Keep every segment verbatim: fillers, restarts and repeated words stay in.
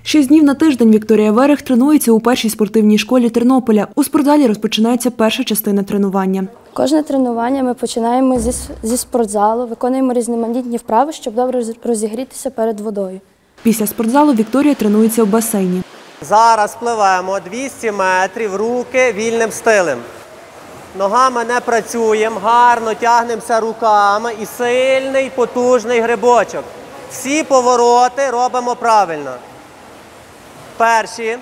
Шість днів на тиждень Вікторія Верех тренується у першій спортивній школі Тернополя. У спортзалі розпочинається перша частина тренування. Кожне тренування ми починаємо зі, зі спортзалу, виконуємо різноманітні вправи, щоб добре розігрітися перед водою. Після спортзалу Вікторія тренується в басейні. Зараз пливемо двісті метрів, руки вільним стилем. Ногами не працюємо, гарно тягнемося руками і сильний, потужний грибочок. Всі повороти робимо правильно. Перші.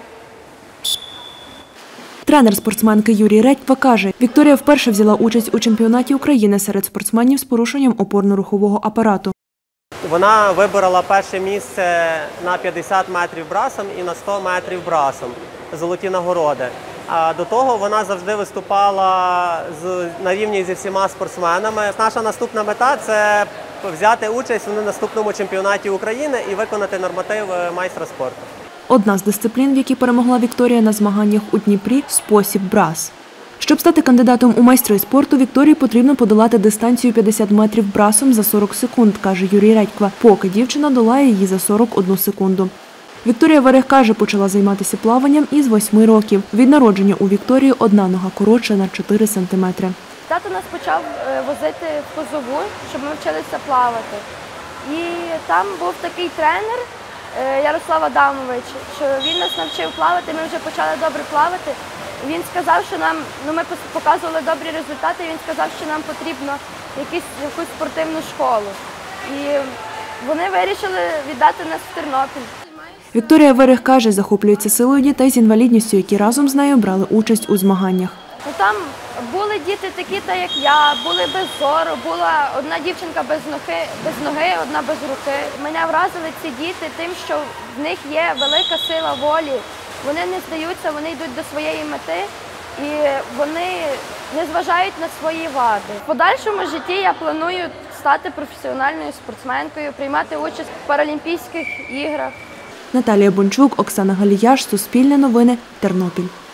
Тренер спортсменки Юрій Редьква каже, Вікторія вперше взяла участь у чемпіонаті України серед спортсменів з порушенням опорно-рухового апарату. Вона виборола перше місце на п'ятдесят метрів брасом і на сто метрів брасом. Золоті нагороди. А до того вона завжди виступала з, на рівні зі всіма спортсменами. Наша наступна мета – це взяти участь у наступному чемпіонаті України і виконати норматив майстра спорту. Одна з дисциплін, в якій перемогла Вікторія на змаганнях у Дніпрі – спосіб брас. Щоб стати кандидатом у майстри спорту, Вікторії потрібно подолати дистанцію п'ятдесят метрів брасом за сорок секунд, каже Юрій Редьква, поки дівчина долає її за сорок одну секунду. Вікторія Верех каже, почала займатися плаванням із восьми років. Від народження у Вікторії одна нога коротша на чотири сантиметри. Тато нас почав возити в Козову, щоб ми вчилися плавати. І там був такий тренер Ярослав Адамович, що він нас навчив плавати, ми вже почали добре плавати. Він сказав, що нам, ну ми показували добрі результати, і він сказав, що нам потрібно якісь, якусь спортивну школу. І вони вирішили віддати нас в Тернопіль. Вікторія Верех каже, захоплюється силою дітей з інвалідністю, які разом з нею брали участь у змаганнях. Ну, там були діти такі, та як я, були без зору, була одна дівчинка без ноги, без ноги, одна без руки. Мене вразили ці діти тим, що в них є велика сила волі. Вони не здаються, вони йдуть до своєї мети і вони не зважають на свої вади. В подальшому житті я планую стати професіональною спортсменкою, приймати участь в Паралімпійських іграх. Наталія Бончук, Оксана Галіяш, Суспільне новини, Тернопіль.